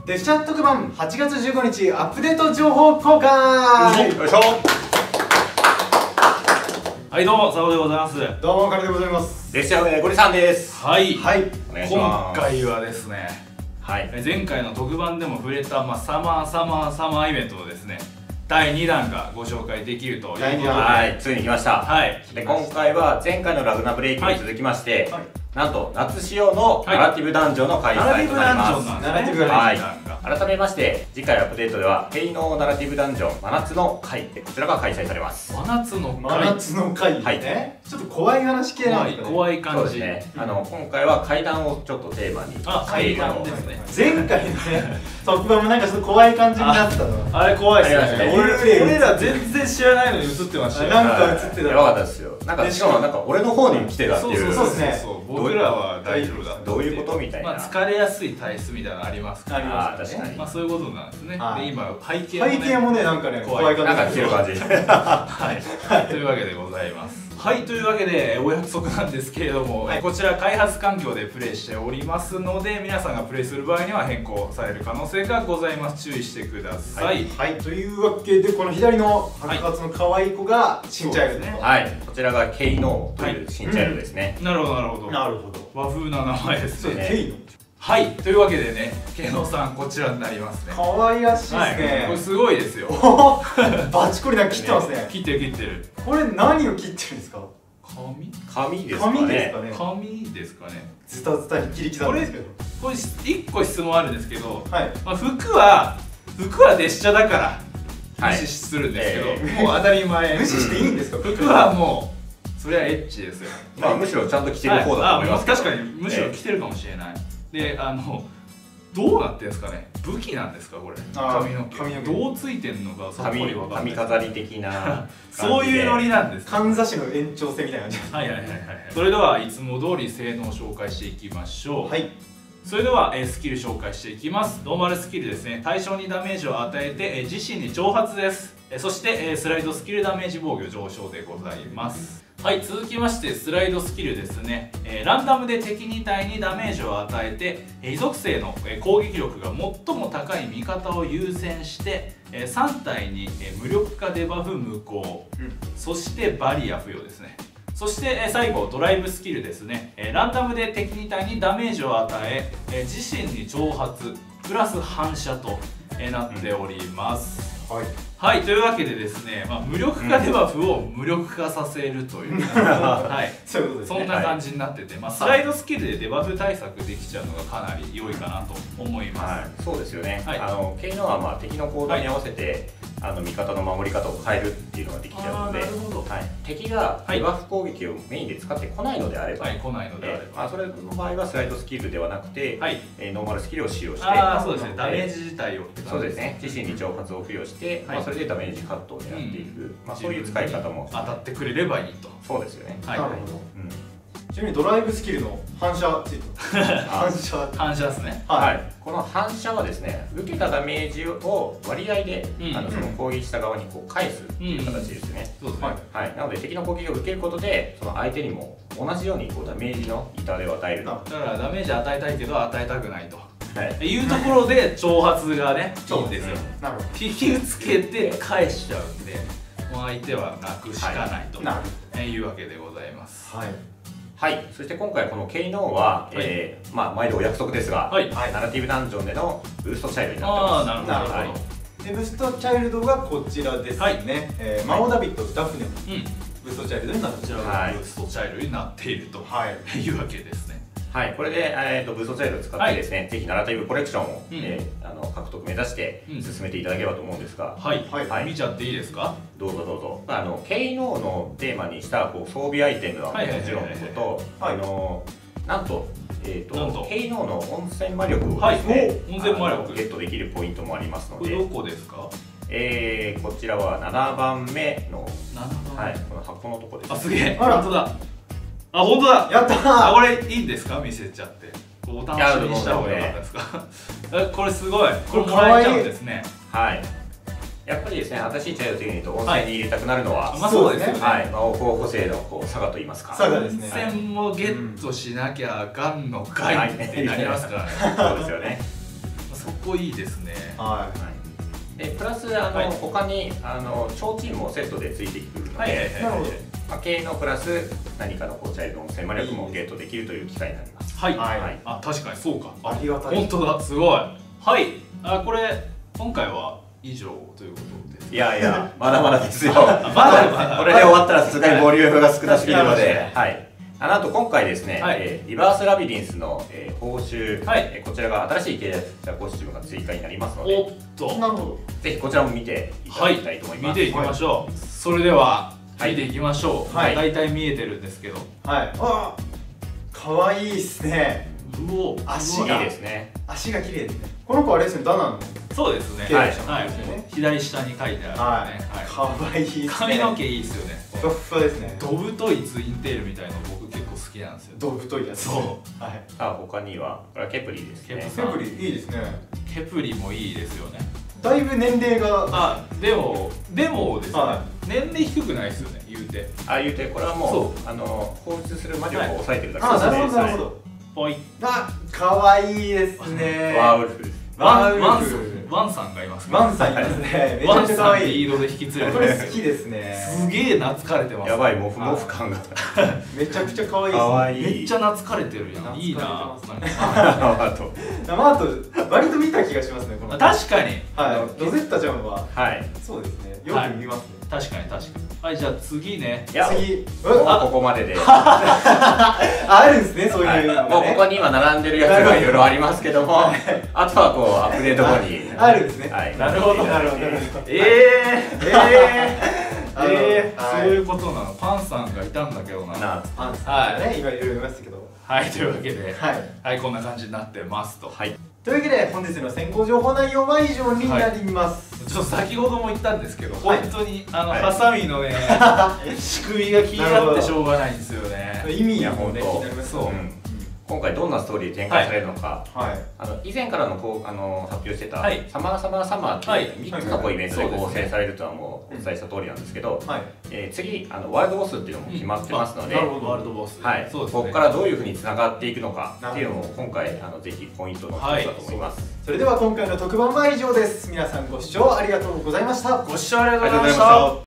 列車特番8月15日アップデート情報公開。 よいしょ。 はい、どうも、佐野でございます。 どうも、カルでございます。 列車上ゴリさんです。 はい、 はい、 お願いします。 今回はですね、 はい、 前回の特番でも触れた、サマーイベントのですね、第2弾がご紹介できるということで、 はい、ついに来ました。 はい、 で今回は前回のラグナブレイクに続きまして、 はい、 なんと夏仕様のナラティブダンジョンの開催となります。 ナラティブダンジョンなんですね。 改めまして次回アップデートでは芸能ナラティブダンジョン真夏の会でこちらが開催されます。 真夏の会ね、ちょっと怖い話系なんですかね。 怖い感じ。 そうですね。今回は怪談をちょっとテーマに。 怪談ですね。 前回のね特番もなんかちょっと怖い感じになってたの。 あれ怖いですね。俺ら全然知らないのに映ってましたよ。 なんか映ってた。 やばかったですよ。なんかしかもなんか俺の方に来てたっていう。 そうですね。 僕らは大丈夫だ。 どういうことみたいな。 疲れやすい体質みたいなのありますから。 ああ確かに。 そういうことなんですね。で今背景もねなんかね怖い感じ。 なんか来てる感じ。 はい。というわけでございます。はい、というわけでお約束なんですけれども、こちら開発環境でプレイしておりますので、皆さんがプレイする場合には変更される可能性がございます。注意してください。 はい、というわけでこの左の白髪の可愛い子が新チャイルドね。 はい、こちらがケイノーという新チャイルドですね。 なるほどなるほど。 なるほど。 和風な名前ですね。 ケイノー。 はい、というわけでね、ケイノーさんこちらになりますね。 可愛らしいですね。 これすごいですよ。 バチコリなんか切ってますね。 切ってる。 これ何を切ってるんですか？ 紙ですかね。 紙ですかね。 ズタズタに切り刻んでるんですけど。 これ1個質問あるんですけど、服は列車だから無視するんですけど、もう当たり前。 無視していいんですか？ 服はもうそれはエッチですよ。 むしろちゃんと着てる方だと思います。 確かにむしろ着てるかもしれない。でどうなってんですかね。武器なんですかこれ。髪の毛どうついてんのかさっぱりわかんない。 髪飾り的なそういうノリなんです。 かんざしの延長線みたいな感じ。 はい。それではいつも通り性能を紹介していきましょう。はい。それではスキル紹介していきます。ノーマルスキルですね。対象にダメージを与えて自身に蒸発です。そしてスライドスキルダメージ防御上昇でございます。はい、続きましてスライドスキルですね。ランダムで敵2体にダメージを与えて異属性の攻撃力が最も高い味方を優先して3体に無力化デバフ無効、そしてバリア付与ですね。そして最後ドライブスキルですね。ランダムで敵2体にダメージを与え自身に蒸発プラス反射となっております。はい、というわけでですね、無力化デバフを無力化させるという、そんな感じになってて、スライドスキルでデバフ対策できちゃうのがかなり良いかなと思います。 そうですよね。ケイノは敵の行動に合わせて味方の守り方を変えるっていうのができちゃうので、敵がデバフ攻撃をメインで使ってこないのであれば、それの場合はスライドスキルではなくてノーマルスキルを使用して、 そうですね、ダメージ自体をそうですね、自身に蒸発を付与して、それでダメージカットを狙っていく、そういう使い方も当たってくれればいいと。 そうですよね。 なるほど。ちなみにドライブスキルの反射ついてます。 反射ですね。 はい。この反射はですね、受けたダメージを割合でその攻撃した側にこう返すっていう形ですね。 そうですね。 はい。なので敵の攻撃を受けることで、その相手にも同じようにこうダメージの痛手を与える。だからダメージ与えたいけど与えたくないと。いうところで挑発がねいいんですよ。引きつけて返しちゃうんで、もう相手は泣くしかないというわけでございます。 はい、そして今回このケイノーは、毎度お約束ですが、ナラティブダンジョンでのブーストチャイルドになってます。 なるほど。でブーストチャイルドがこちらですね。マオダビッドダフネのブーストチャイルドになっている。 ブーストチャイルドになっているというわけですね。 はい、これで、ブーストチャイルドを使ってですね、ぜひナラティブコレクションを、獲得目指して進めていただければと思うんですが、 見ちゃっていいですか？ どうぞどうぞ。ケイノーのテーマにした装備アイテムはもちろんのこと、なんとケイノーの温泉魔力をですね、ゲットできるポイントもありますので、 これどこですか？ こちらは7番目のこの箱のとこです。 あ、すげえ。本当だ。本当だ。 やったー。 これいいんですか？見せちゃって。お楽しみにした方が良かったですか？これすごい。これもらえちゃうんですね。 はい。やっぱりですね、新しいチャイルド的に言うと温泉に入れたくなるのは、 そうですね。 魔王候補生の佐賀と言いますか。 温泉もゲットしなきゃあかんのかいってなりますからね。 そうですよね。 そこいいですね。 はい。でプラス他に提灯もセットでついてくるので、経のプラス何かのチャイルドの専門力もゲットできるという機会になります。 はい。あ、確かにそうか。 ありがたい。 本当だ、すごい。はい。これ今回は以上ということです。 いやいや、まだまだですよ。まだまだ。これで終わったらさすがにボリュームが少なすぎるので、はい。なんと今回ですね、リバースラビリンスの報酬、こちらが新しい契約コスチュームが追加になりますので、 おっと、なるほど。 ぜひこちらも見ていただきたいと思います。 見ていきましょう。それでは見ていきましょう。大体見えてるんですけど、 はい。あ、可愛いですね。 足がいいですね。 足が綺麗ですね。この子あれですね、ダナンの。 そうですね。はい。左下に書いてあるね。 可愛い。 髪の毛いいですよね。 ふわふわですね。 ど太いツインテールみたいなの僕結構好きなんですよ。 ど太いやつ。そう。はい。 他にはこれはケプリですね。 ケプリいいですね。 ケプリもいいですよね。 だいぶ年齢が。 でもですね。年齢低くないですよね。言うて。 言うてこれはもう放出する魔力を抑えてるだけですね。なるほどなるほど。 ポイ。 可愛いですね。 ワーウルフです。 ワンさんがいます。 ワンさんいますね。めちゃくちゃ可愛い。 リードで引き連れて。 これ好きですね。 すげえ懐かれてます。 やばいモフモフ感が。 めちゃくちゃ可愛いです。 めっちゃ懐かれてるやん。いいな。 あと割と見た気がしますね。 確かに。 ロゼッタちゃんは。 はい。 そうですね。よく見ますね。 確かに。はい、じゃあ次ね。 次。ここまでで。 あるんですね、そういうの。 もうここに今並んでるやつがいろいろありますけども、あとはアップデート後に。 あるんですね。 なるほど。そういうことなの。パンさんがいたんだけどな。 パンさんね、今いろいろいましたけど。 はい、というわけで、はい、こんな感じになってますと。 というわけで本日の先行情報内容は以上になります。 ちょっと先ほども言ったんですけど、本当にハサミのね仕組みが気になってしょうがないんですよね。 意味がもうね気になります。 今回どんなストーリー展開されるのか、以前からの発表してたサマーっていう3つのイベントで構成されるとはもうお伝えした通りなんですけど、次ワールドボスっていうのも決まってますので、ここからどういうふうにつながっていくのかっていうのも今回ぜひポイントの一つだと思います。 それでは今回の特番は以上です。皆さんご視聴ありがとうございました。 ご視聴ありがとうございました。